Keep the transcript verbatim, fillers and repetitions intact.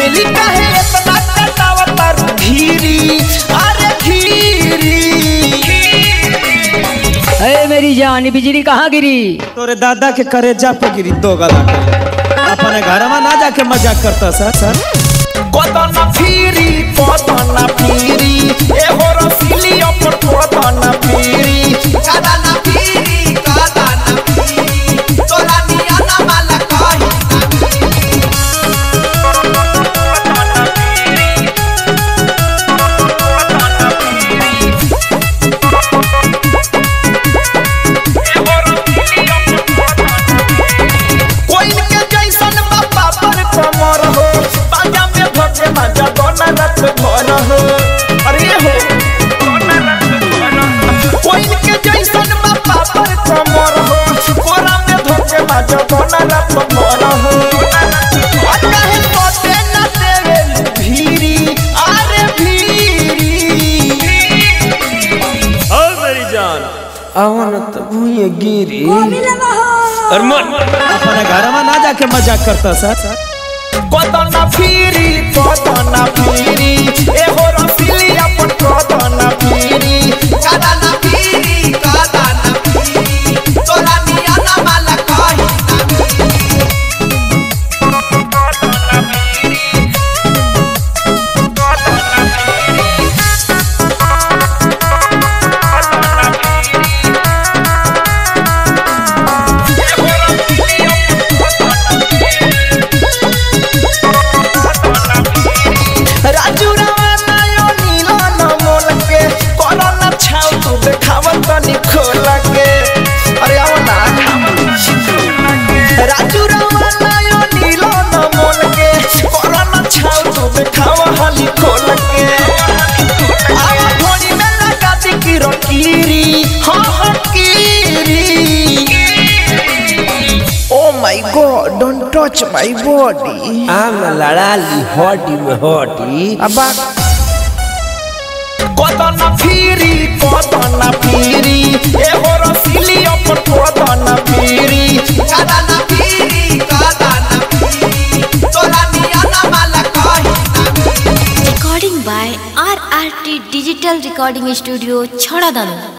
Daily काहे इतना कटावता घीरी अरे घीरी। अरे मेरी जान बिजली कहाँ गिरी? तोरे दादा के करेजा पे गिरी दो गला अपने घर में ना जाके मजाक करता सर सर। कोदना फिरी कोदना फिरी ए हो रसीली अपन कोदना फिरी कोदना फिरी कोदना फिरी तोरा निया ना वाला कहि कोई के जैसन बाबा पर कमर हो बाजा में भजे बाजा दोना रत भर हो। अरे हो कोई के जैसन बाबा पर कमर हो कोरा में भजे बाजा दोना रत भर हो। काहे तोते न देवे भीरी अरे भीरी। ओ मेरी जान आवन त भूये गिरी और मन अपने घर में ना जाके मजाक करता सर। कोदना फिरी कोदना फिरी ए हो रसीली अपन कोदना फिरी कोदना फिरी कोदना फिरी तोरा निया ना वाला कहि राजू रवाना यो नीला न मोल के कोरोना छाव तू देखावन तनी खोल के। अरे आओ ना राजू रवाना यो नीला न मोल के कोरोना छाव तू देखाव हाली खोल के। आवा घोड़ी में लगा दी की रकीरी हां हां कीरी। Oh my God, don't touch my body. आम लड़ा ली हड्डी में हड्डी। अबा कोदना फिरी कोदना फिरी ए हो रसीली अपन कोदना फिरी कोदना फिरी कोदना फिरी तोरा निया ना वाला कहि। Recording by R R T Digital Recording Studio, Chhadadanu।